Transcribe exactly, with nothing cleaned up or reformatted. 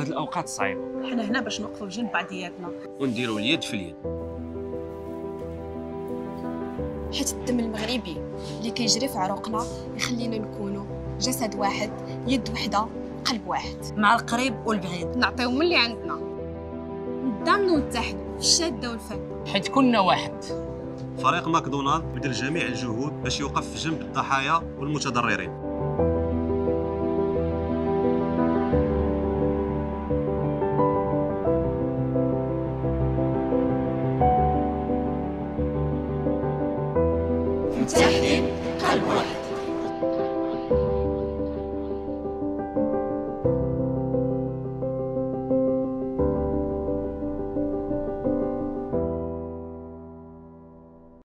هذه الاوقات الصعيبه. حنا هنا باش نوقفوا بجنب بعضياتنا ونديروا اليد في اليد، حيت الدم المغربي اللي كيجري في عروقنا يخلينا نكونوا جسد واحد، يد وحده، قلب واحد، مع القريب والبعيد. نعطيو من اللي عندنا، نتضامنوا ونتحدوا في الشاده والفاده، حيت كنا واحد. فريق ماكدونالد بذل جميع الجهود باش يوقف جنب الضحايا والمتضررين. متحدين قلب واحد.